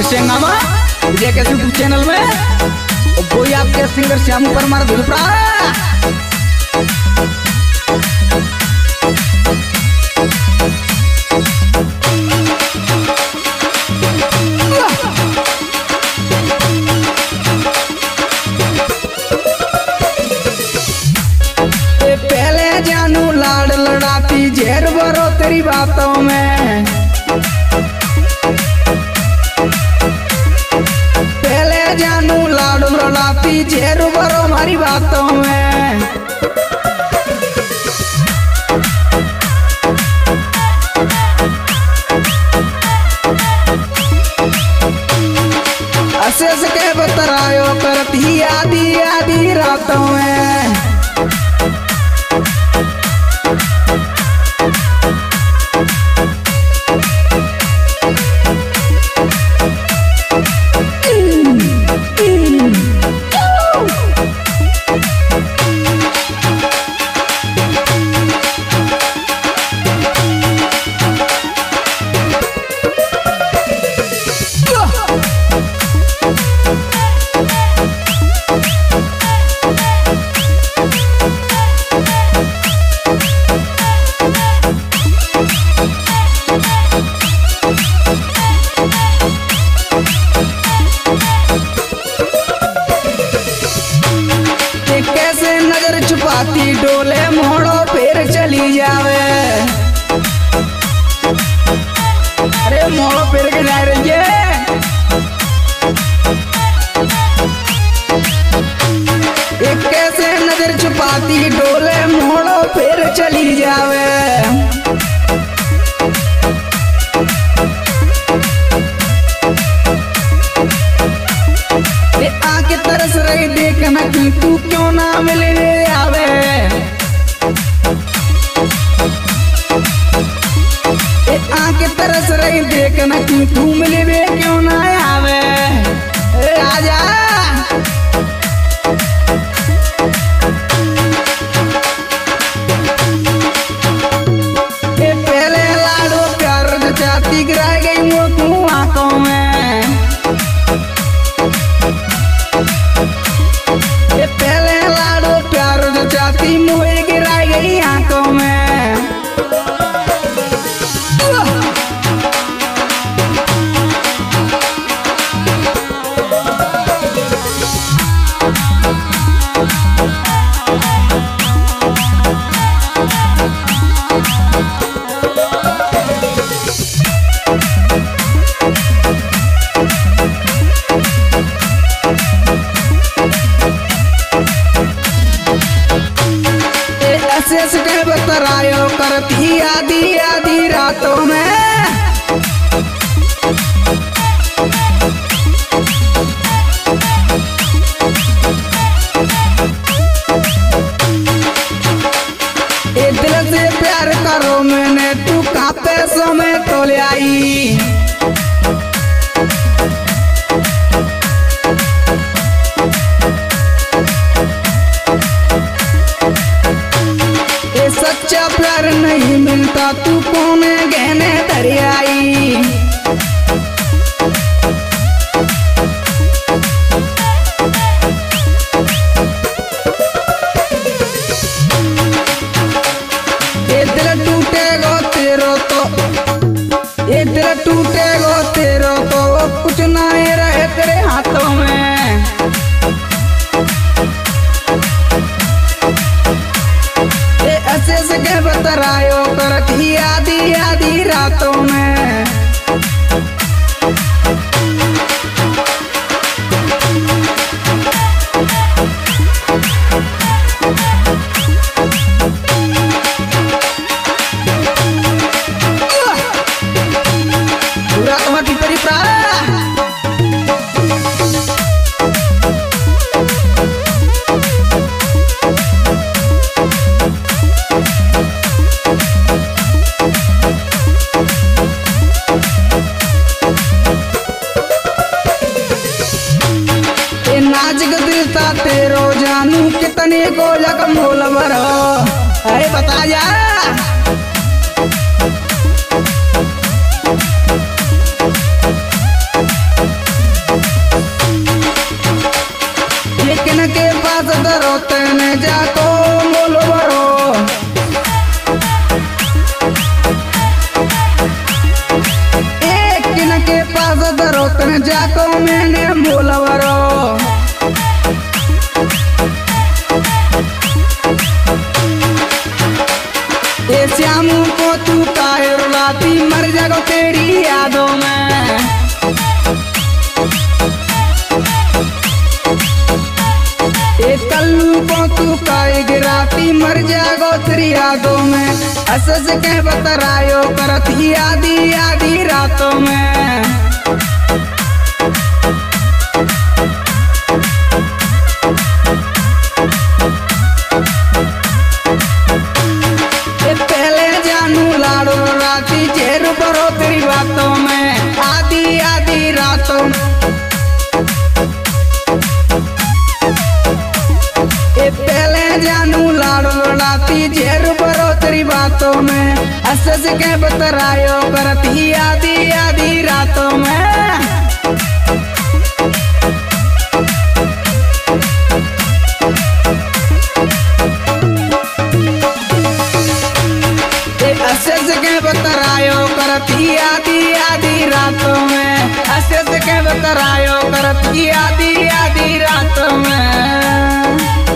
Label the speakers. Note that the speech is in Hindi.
Speaker 1: फिर से हंगामा विजय के यूट्यूब चैनल में और कोई आपके सिंगर श्याम परमार धुलपड़ा। पहले जानू लाड लड़ाती जेर बरो तेरी बातों में, पहले जानू लाड लड़ाती जेर बरो हमारी बातों में। असेस के बतरायो करती आधी आधी रातों में। कैसे नजर छुपाती डोले मोड़ो फिर चली जावे। अरे मोड़ो फिर के जा रही है। एक कैसे नजर छुपाती डोले मोड़ो फिर चली जावे। आके तरस रही देखना कि तू क्यों ना मिलने आवे। आके तरस रही देखना कि तू मिलने क्यों ना आवे। आजा पहले लाडो प्यार जाती गिरा गई वो तू आंखों में। पहले लाडो प्यार जाती मुझे गिराई गई आंखों में। असेस के बतरायो करती आधी आधी रातों में। ए दिल से प्यार करो मैंने तू कहाँ पैसों में तो ले आई। सच्चा प्यार नहीं मिलता तू कौन गहने दरियाई। ये दिल टूटेगो तेरो तो, ये दिल टूटेगो तेरो तो कुछ ना रहे तेरे हाथों में। असेस के बतरायो करती आधी आधी रातों में। पूरा तुम्हारी परी प्राण तेरो जानू कितने को जख्म मोल भरो। अरे बता जा राती मर जागो तेरी यादों में। ए कल्लू को तू काई गिराती मर जागो तेरी यादों में। असस के बतरायो करती आधी आधी रातों में। पहले जानू लाड़ो राती जेर बरो तेरी बातों में आधी आधी रातों। पहले जानू लाड़ो राती जेर बरो तेरी बातों में। असस के बतरायो करती आधी आधी रातों में। असस के बतरायो करती आधी आधी रातों में। असस के बतरायो करती आधी आधी रातों में।